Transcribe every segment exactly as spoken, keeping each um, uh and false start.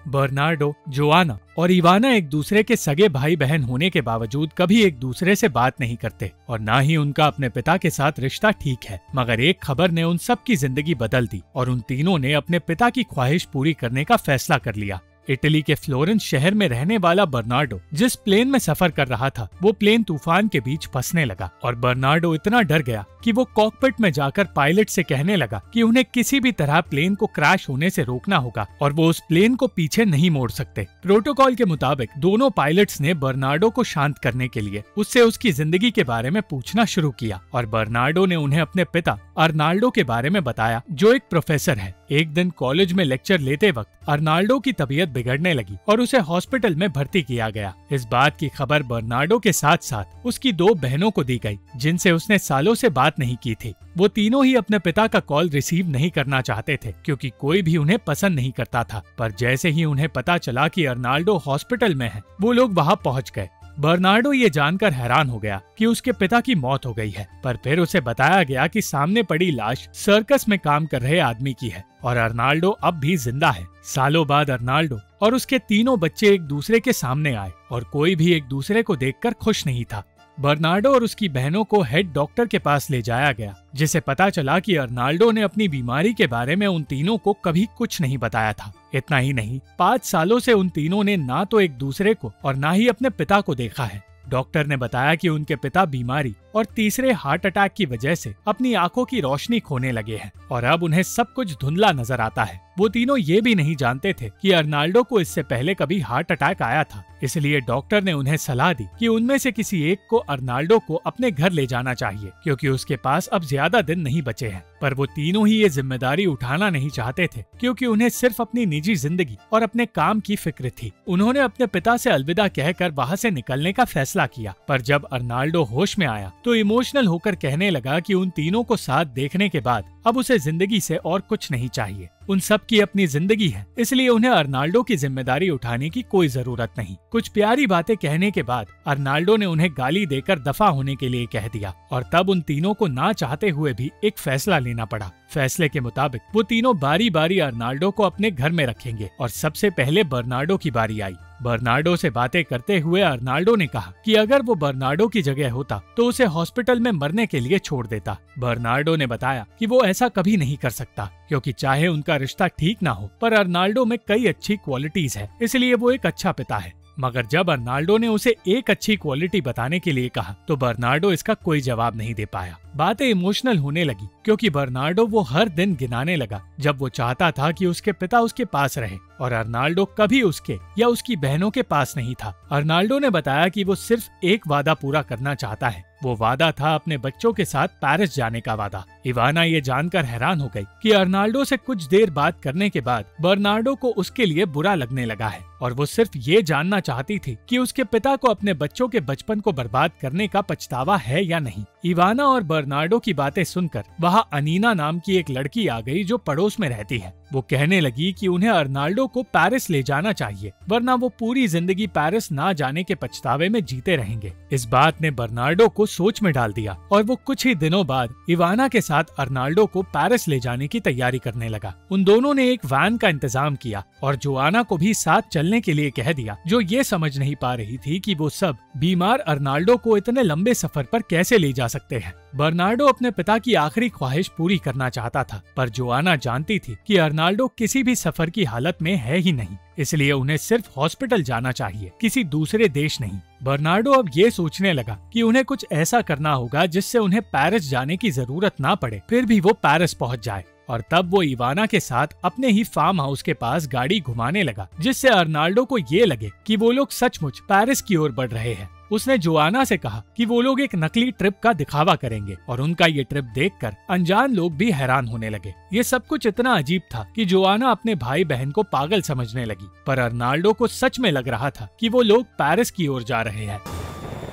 Bernardo, Joanna और इवाना एक दूसरे के सगे भाई बहन होने के बावजूद कभी एक दूसरे से बात नहीं करते और न ही उनका अपने पिता के साथ रिश्ता ठीक है। मगर एक खबर ने उन सब की जिंदगी बदल दी और उन तीनों ने अपने पिता की ख्वाहिश पूरी करने का फैसला कर लिया। इटली के फ्लोरेंस शहर में रहने वाला बर्नार्डो जिस प्लेन में सफर कर रहा था वो प्लेन तूफान के बीच फंसने लगा और बर्नार्डो इतना डर गया कि वो कॉकपिट में जाकर पायलट से कहने लगा कि उन्हें किसी भी तरह प्लेन को क्रैश होने से रोकना होगा और वो उस प्लेन को पीछे नहीं मोड़ सकते। प्रोटोकॉल के मुताबिक दोनों पायलट्स ने बर्नार्डो को शांत करने के लिए उससे उसकी जिंदगी के बारे में पूछना शुरू किया और बर्नार्डो ने उन्हें अपने पिता अर्नाल्डो के बारे में बताया जो एक प्रोफेसर है। एक दिन कॉलेज में लेक्चर लेते वक्त अर्नाल्डो की तबीयत बिगड़ने लगी और उसे हॉस्पिटल में भर्ती किया गया। इस बात की खबर बर्नार्डो के साथ साथ उसकी दो बहनों को दी गई जिनसे उसने सालों से बात नहीं की थी। वो तीनों ही अपने पिता का कॉल रिसीव नहीं करना चाहते थे क्योंकि कोई भी उन्हें पसंद नहीं करता था। पर जैसे ही उन्हें पता चला कि अर्नाल्डो हॉस्पिटल में है वो लोग वहाँ पहुँच गए। बर्नार्डो ये जानकर हैरान हो गया कि उसके पिता की मौत हो गई है, पर फिर उसे बताया गया कि सामने पड़ी लाश सर्कस में काम कर रहे आदमी की है और अर्नाल्डो अब भी जिंदा है। सालों बाद अर्नाल्डो और उसके तीनों बच्चे एक दूसरे के सामने आए और कोई भी एक दूसरे को देखकर खुश नहीं था। बर्नार्डो और उसकी बहनों को हेड डॉक्टर के पास ले जाया गया जिसे पता चला कि अर्नाल्डो ने अपनी बीमारी के बारे में उन तीनों को कभी कुछ नहीं बताया था। इतना ही नहीं, पाँच सालों से उन तीनों ने ना तो एक दूसरे को और ना ही अपने पिता को देखा है। डॉक्टर ने बताया कि उनके पिता बीमारी और तीसरे हार्ट अटैक की वजह से अपनी आंखों की रोशनी खोने लगे हैं और अब उन्हें सब कुछ धुंधला नजर आता है। वो तीनों ये भी नहीं जानते थे कि अर्नाल्डो को इससे पहले कभी हार्ट अटैक आया था, इसलिए डॉक्टर ने उन्हें सलाह दी कि उनमें से किसी एक को अर्नाल्डो को अपने घर ले जाना चाहिए क्योंकि उसके पास अब ज्यादा दिन नहीं बचे हैं। पर वो तीनों ही ये जिम्मेदारी उठाना नहीं चाहते थे क्योंकि उन्हें सिर्फ अपनी निजी जिंदगी और अपने काम की फिक्र थी। उन्होंने अपने पिता से अलविदा कहकर वहाँ से निकलने का फैसला किया, पर जब अर्नाल्डो होश में आया तो इमोशनल होकर कहने लगा कि उन तीनों को साथ देखने के बाद अब उसे जिंदगी से और कुछ नहीं चाहिए। उन सब की अपनी जिंदगी है, इसलिए उन्हें अर्नाल्डो की जिम्मेदारी उठाने की कोई जरूरत नहीं। कुछ प्यारी बातें कहने के बाद अर्नाल्डो ने उन्हें गाली देकर दफा होने के लिए कह दिया और तब उन तीनों को ना चाहते हुए भी एक फैसला लेना पड़ा। फैसले के मुताबिक वो तीनों बारी बारी अर्नाल्डो को अपने घर में रखेंगे और सबसे पहले बर्नार्डो की बारी आई। बर्नार्डो से बातें करते हुए अर्नाल्डो ने कहा कि अगर वो बर्नार्डो की जगह होता तो उसे हॉस्पिटल में मरने के लिए छोड़ देता। बर्नार्डो ने बताया कि वो ऐसा कभी नहीं कर सकता क्योंकि चाहे उनका रिश्ता ठीक ना हो पर अर्नाल्डो में कई अच्छी क्वालिटीज है, इसलिए वो एक अच्छा पिता है। मगर जब अर्नाल्डो ने उसे एक अच्छी क्वालिटी बताने के लिए कहा तो बर्नार्डो इसका कोई जवाब नहीं दे पाया। बातें इमोशनल होने लगी क्योंकि बर्नार्डो वो हर दिन गिनाने लगा जब वो चाहता था कि उसके पिता उसके पास रहे और अर्नाल्डो कभी उसके या उसकी बहनों के पास नहीं था। अर्नाल्डो ने बताया कि वो सिर्फ एक वादा पूरा करना चाहता है। वो वादा था अपने बच्चों के साथ पेरिस जाने का वादा। इवाना ये जानकर हैरान हो गई कि अर्नाल्डो से कुछ देर बात करने के बाद बर्नार्डो को उसके लिए बुरा लगने लगा है और वो सिर्फ ये जानना चाहती थी कि उसके पिता को अपने बच्चों के बचपन को बर्बाद करने का पछतावा है या नहीं। इवाना और बर्नार्डो की बातें सुनकर वहाँ अनीना नाम की एक लड़की आ गई जो पड़ोस में रहती है। वो कहने लगी कि उन्हें अर्नाल्डो को पेरिस ले जाना चाहिए वरना वो पूरी जिंदगी पेरिस ना जाने के पछतावे में जीते रहेंगे। इस बात ने बर्नार्डो को सोच में डाल दिया और वो कुछ ही दिनों बाद इवाना के साथ अर्नाल्डो को पेरिस ले जाने की तैयारी करने लगा। उन दोनों ने एक वैन का इंतजाम किया और जोआना को भी साथ चलने के लिए कह दिया, जो ये समझ नहीं पा रही थी कि वो सब बीमार अर्नाल्डो को इतने लंबे सफर पर कैसे ले जा सकते हैं। बर्नार्डो अपने पिता की आखिरी ख्वाहिश पूरी करना चाहता था, पर जोआना जानती थी कि अर्नाल्डो किसी भी सफर की हालत में है ही नहीं, इसलिए उन्हें सिर्फ हॉस्पिटल जाना चाहिए, किसी दूसरे देश नहीं। बर्नार्डो अब ये सोचने लगा कि उन्हें कुछ ऐसा करना होगा जिससे उन्हें पेरिस जाने की जरूरत ना पड़े, फिर भी वो पेरिस पहुंच जाए। और तब वो इवाना के साथ अपने ही फार्म हाउस के पास गाड़ी घुमाने लगा, जिससे अर्नाल्डो को ये लगे कि वो लोग सचमुच पेरिस की ओर बढ़ रहे हैं। उसने जोआना से कहा कि वो लोग एक नकली ट्रिप का दिखावा करेंगे और उनका ये ट्रिप देखकर अनजान लोग भी हैरान होने लगे। ये सब कुछ इतना अजीब था कि जोआना अपने भाई बहन को पागल समझने लगी, पर अर्नाल्डो को सच में लग रहा था कि वो लोग पेरिस की ओर जा रहे हैं।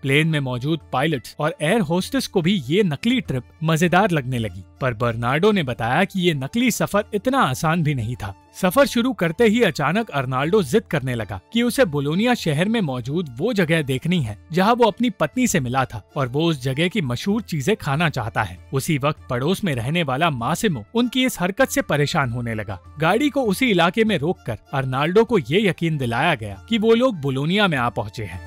प्लेन में मौजूद पायलट्स और एयर होस्टेस को भी ये नकली ट्रिप मजेदार लगने लगी, पर बर्नार्डो ने बताया कि ये नकली सफर इतना आसान भी नहीं था। सफर शुरू करते ही अचानक अर्नाल्डो जिद करने लगा कि उसे बोलोनिया शहर में मौजूद वो जगह देखनी है जहां वो अपनी पत्नी से मिला था और वो उस जगह की मशहूर चीजें खाना चाहता है। उसी वक्त पड़ोस में रहने वाला मासिमो उनकी इस हरकत से परेशान होने लगा। गाड़ी को उसी इलाके में रोककर अर्नाल्डो को ये यकीन दिलाया गया कि वो लोग बोलोनिया में आ पहुँचे हैं।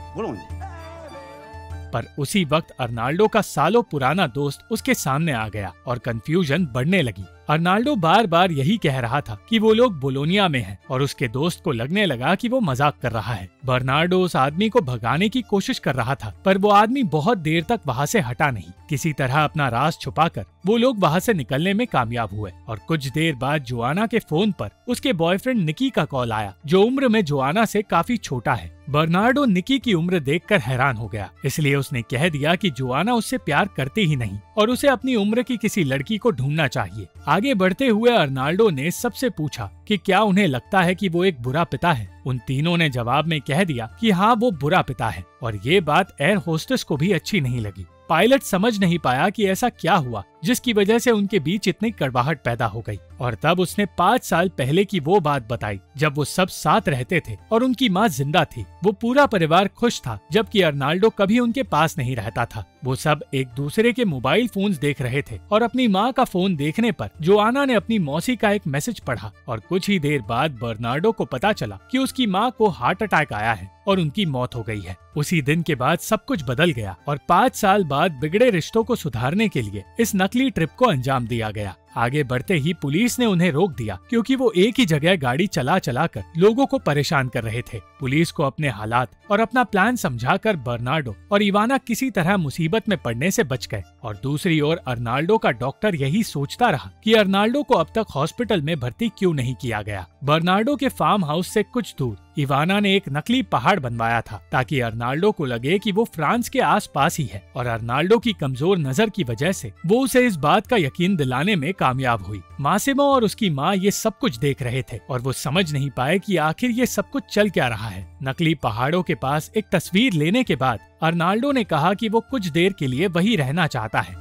पर उसी वक्त अर्नाल्डो का सालों पुराना दोस्त उसके सामने आ गया और कंफ्यूजन बढ़ने लगी। अर्नाल्डो बार बार यही कह रहा था कि वो लोग बोलोनिया में हैं और उसके दोस्त को लगने लगा कि वो मजाक कर रहा है। बर्नार्डो उस आदमी को भगाने की कोशिश कर रहा था, पर वो आदमी बहुत देर तक वहाँ से हटा नहीं। किसी तरह अपना राज छुपाकर वो लोग वहाँ से निकलने में कामयाब हुए और कुछ देर बाद जोआना के फोन पर उसके बॉयफ्रेंड निकी का कॉल आया, जो उम्र में जोआना से काफी छोटा है। बर्नार्डो निकी की उम्र देखकर हैरान हो गया, इसलिए उसने कह दिया कि जोआना उससे प्यार करती ही नहीं और उसे अपनी उम्र की किसी लड़की को ढूंढना चाहिए। आगे बढ़ते हुए अर्नाल्डो ने सबसे पूछा कि क्या उन्हें लगता है कि वो एक बुरा पिता है। उन तीनों ने जवाब में कह दिया कि हाँ, वो बुरा पिता है और ये बात एयर होस्टेस को भी अच्छी नहीं लगी। पायलट समझ नहीं पाया कि ऐसा क्या हुआ जिसकी वजह से उनके बीच इतनी कड़वाहट पैदा हो गई और तब उसने पाँच साल पहले की वो बात बताई जब वो सब साथ रहते थे और उनकी माँ जिंदा थी। वो पूरा परिवार खुश था, जबकि अर्नाल्डो कभी उनके पास नहीं रहता था। वो सब एक दूसरे के मोबाइल फोन्स देख रहे थे और अपनी माँ का फोन देखने पर जोआना ने अपनी मौसी का एक मैसेज पढ़ा और कुछ ही देर बाद बर्नार्डो को पता चला कि उसकी माँ को हार्ट अटैक आया है और उनकी मौत हो गई है। उसी दिन के बाद सब कुछ बदल गया और पाँच साल बाद बिगड़े रिश्तों को सुधारने के लिए इस नकली ट्रिप को अंजाम दिया गया। आगे बढ़ते ही पुलिस ने उन्हें रोक दिया क्योंकि वो एक ही जगह गाड़ी चला चला कर लोगों को परेशान कर रहे थे। पुलिस को अपने हालात और अपना प्लान समझाकर बर्नार्डो और इवाना किसी तरह मुसीबत में पड़ने से बच गए और दूसरी ओर अर्नाल्डो का डॉक्टर यही सोचता रहा कि अर्नाल्डो को अब तक हॉस्पिटल में भर्ती क्यों नहीं किया गया। बर्नार्डो के फार्म हाउस से कुछ दूर इवाना ने एक नकली पहाड़ बनवाया था ताकि अर्नाल्डो को लगे कि वो फ्रांस के आसपास ही है और अर्नाल्डो की कमजोर नजर की वजह से वो उसे इस बात का यकीन दिलाने में कामयाब हुई। मासिमो और उसकी माँ ये सब कुछ देख रहे थे और वो समझ नहीं पाए कि आखिर ये सब कुछ चल क्या रहा है। नकली पहाड़ों के पास एक तस्वीर लेने के बाद अर्नाल्डो ने कहा कि वो कुछ देर के लिए वही रहना चाहता है।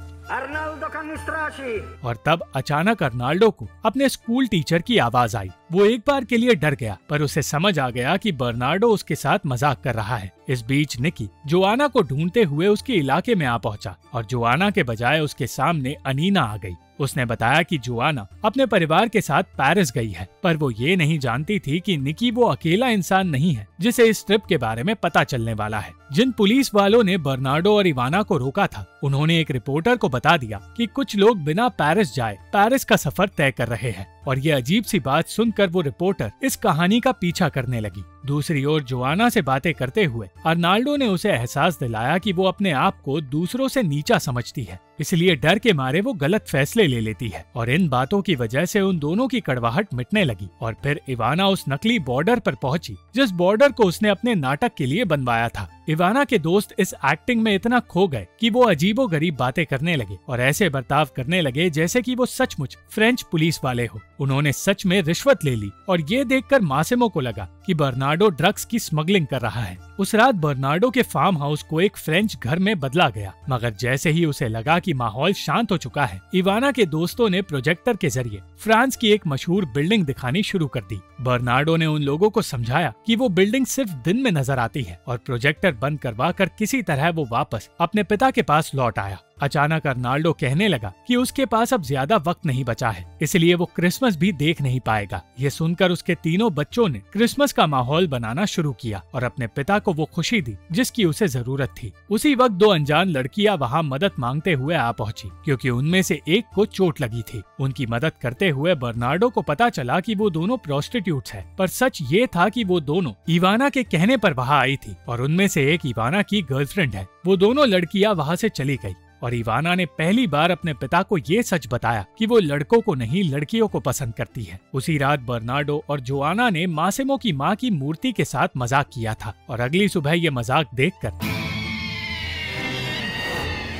और तब अचानक अर्नाल्डो को अपने स्कूल टीचर की आवाज आई। वो एक बार के लिए डर गया, पर उसे समझ आ गया कि बर्नार्डो उसके साथ मजाक कर रहा है। इस बीच निकी जोआना को ढूंढते हुए उसके इलाके में आ पहुंचा और जोआना के बजाय उसके सामने अनीना आ गई। उसने बताया कि जोआना अपने परिवार के साथ पेरिस गई है, पर वो ये नहीं जानती थी कि निकी वो अकेला इंसान नहीं है जिसे इस ट्रिप के बारे में पता चलने वाला है। जिन पुलिस वालों ने बर्नार्डो और इवाना को रोका था, उन्होंने एक रिपोर्टर को बता दिया कि कुछ लोग बिना पेरिस जाए पेरिस का सफर तय कर रहे हैं और ये अजीब सी बात सुनकर वो रिपोर्टर इस कहानी का पीछा करने लगी। दूसरी ओर जोआना से बातें करते हुए अर्नाल्डो ने उसे एहसास दिलाया कि वो अपने आप को दूसरों से नीचा समझती है, इसलिए डर के मारे वो गलत फैसले ले लेती है और इन बातों की वजह से उन दोनों की कड़वाहट मिटने लगी। और फिर इवाना उस नकली बॉर्डर पर पहुंची जिस बॉर्डर को उसने अपने नाटक के लिए बनवाया था। इवाना के दोस्त इस एक्टिंग में इतना खो गए कि वो अजीबोगरीब बातें करने लगे और ऐसे बर्ताव करने लगे जैसे कि वो सचमुच फ्रेंच पुलिस वाले हो। उन्होंने सच में रिश्वत ले ली और ये देखकर मासिमो को लगा कि बर्नार्डो ड्रग्स की स्मगलिंग कर रहा है। उस रात बर्नार्डो के फार्म हाउस को एक फ्रेंच घर में बदला गया, मगर जैसे ही उसे लगा कि माहौल शांत हो चुका है, इवाना के दोस्तों ने प्रोजेक्टर के जरिए फ्रांस की एक मशहूर बिल्डिंग दिखानी शुरू कर दी। बर्नार्डो ने उन लोगों को समझाया कि वो बिल्डिंग सिर्फ दिन में नजर आती है और प्रोजेक्टर बंद करवा कर किसी तरह वो वापस अपने पिता के पास लौट आया। अचानक अर्नाल्डो कहने लगा कि उसके पास अब ज्यादा वक्त नहीं बचा है, इसलिए वो क्रिसमस भी देख नहीं पाएगा। ये सुनकर उसके तीनों बच्चों ने क्रिसमस का माहौल बनाना शुरू किया और अपने पिता को वो खुशी दी जिसकी उसे जरूरत थी। उसी वक्त दो अनजान लड़कियां वहां मदद मांगते हुए आ पहुंची क्योंकि उनमें से एक को चोट लगी थी। उनकी मदद करते हुए बर्नार्डो को पता चला कि वो दोनों प्रोस्टिट्यूट्स हैं, पर सच ये था कि वो दोनों इवाना के कहने पर वहां आई थी और उनमें से एक इवाना की गर्लफ्रेंड है। वो दोनों लड़कियां वहां से चली गई और इवाना ने पहली बार अपने पिता को ये सच बताया कि वो लड़कों को नहीं लड़कियों को पसंद करती है। उसी रात बर्नार्डो और जोआना ने मासिमो की माँ की मूर्ति के साथ मजाक किया था और अगली सुबह ये मजाक देखकर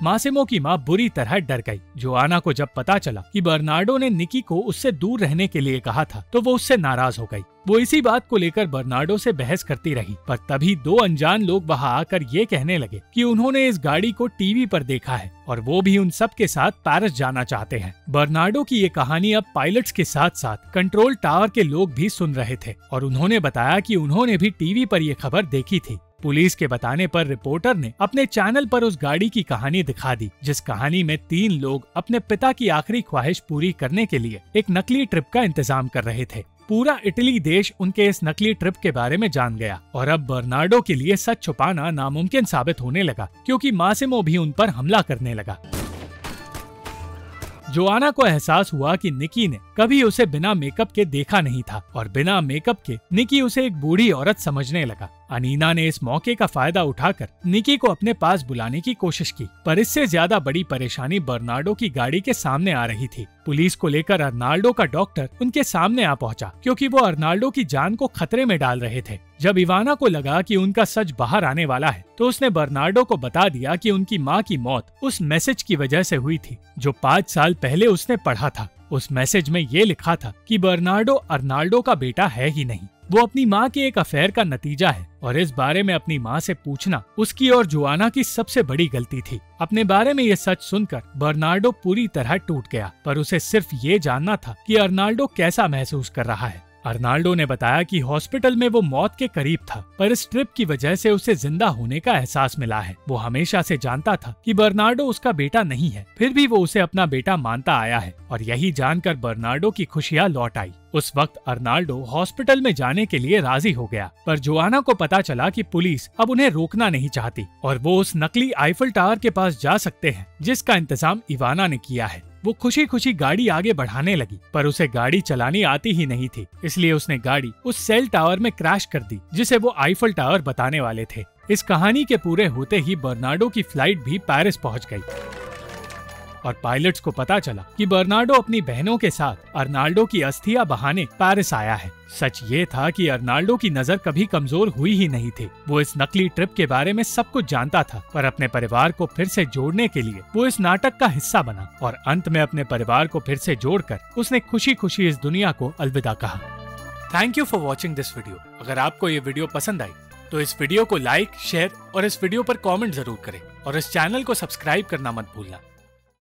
मासिमो की माँ बुरी तरह डर गई। जोआना को जब पता चला कि बर्नार्डो ने निकी को उससे दूर रहने के लिए कहा था तो वो उससे नाराज हो गई। वो इसी बात को लेकर बर्नार्डो से बहस करती रही, पर तभी दो अनजान लोग वहां आकर ये कहने लगे कि उन्होंने इस गाड़ी को टीवी पर देखा है और वो भी उन सब के साथ पेरिस जाना चाहते हैं। बर्नार्डो की ये कहानी अब पायलट्स के साथ साथ कंट्रोल टावर के लोग भी सुन रहे थे और उन्होंने बताया कि उन्होंने भी टीवी पर ये खबर देखी थी। पुलिस के बताने पर रिपोर्टर ने अपने चैनल पर उस गाड़ी की कहानी दिखा दी, जिस कहानी में तीन लोग अपने पिता की आखिरी ख्वाहिश पूरी करने के लिए एक नकली ट्रिप का इंतजाम कर रहे थे। पूरा इटली देश उनके इस नकली ट्रिप के बारे में जान गया और अब बर्नार्डो के लिए सच छुपाना नामुमकिन साबित होने लगा, क्योंकि मासिमो भी उन पर हमला करने लगा। जोआना को एहसास हुआ कि निकी ने कभी उसे बिना मेकअप के देखा नहीं था और बिना मेकअप के निकी उसे एक बूढ़ी औरत समझने लगा। अनीना ने इस मौके का फायदा उठाकर निकी को अपने पास बुलाने की कोशिश की, पर इससे ज्यादा बड़ी परेशानी बर्नार्डो की गाड़ी के सामने आ रही थी। पुलिस को लेकर अर्नाल्डो का डॉक्टर उनके सामने आ पहुंचा, क्योंकि वो अर्नाल्डो की जान को खतरे में डाल रहे थे। जब इवाना को लगा कि उनका सच बाहर आने वाला है तो उसने बर्नार्डो को बता दिया कि उनकी माँ की मौत उस मैसेज की वजह से हुई थी जो पाँच साल पहले उसने पढ़ा था। उस मैसेज में ये लिखा था कि बर्नार्डो अर्नाल्डो का बेटा है ही नहीं, वो अपनी माँ के एक अफेयर का नतीजा है और इस बारे में अपनी माँ से पूछना उसकी और जोआना की सबसे बड़ी गलती थी। अपने बारे में ये सच सुनकर बर्नार्डो पूरी तरह टूट गया, पर उसे सिर्फ ये जानना था कि अर्नाल्डो कैसा महसूस कर रहा है। अर्नाल्डो ने बताया कि हॉस्पिटल में वो मौत के करीब था, पर इस ट्रिप की वजह से उसे जिंदा होने का एहसास मिला है। वो हमेशा से जानता था कि बर्नार्डो उसका बेटा नहीं है, फिर भी वो उसे अपना बेटा मानता आया है और यही जानकर बर्नार्डो की खुशियाँ लौट आई। उस वक्त अर्नाल्डो हॉस्पिटल में जाने के लिए राजी हो गया, पर जोआना को पता चला कि पुलिस अब उन्हें रोकना नहीं चाहती और वो उस नकली आईफल टावर के पास जा सकते हैं जिसका इंतजाम इवाना ने किया है। वो खुशी खुशी गाड़ी आगे बढ़ाने लगी, पर उसे गाड़ी चलानी आती ही नहीं थी, इसलिए उसने गाड़ी उस सेल टावर में क्रैश कर दी जिसे वो आईफल टावर बताने वाले थे। इस कहानी के पूरे होते ही बर्नार्डो की फ्लाइट भी पेरिस पहुंच गई और पायलट्स को पता चला कि बर्नार्डो अपनी बहनों के साथ अर्नाल्डो की अस्थियां बहाने पेरिस आया है। सच ये था कि अर्नाल्डो की नजर कभी कमजोर हुई ही नहीं थी। वो इस नकली ट्रिप के बारे में सब कुछ जानता था, पर अपने परिवार को फिर से जोड़ने के लिए वो इस नाटक का हिस्सा बना और अंत में अपने परिवार को फिर से जोड़कर उसने खुशी खुशी इस दुनिया को अलविदा कहा। Thank you for watching this video. अगर आपको ये वीडियो पसंद आई तो इस वीडियो को लाइक, शेयर और इस वीडियो पर कॉमेंट जरूर करें और इस चैनल को सब्सक्राइब करना मत भूलना।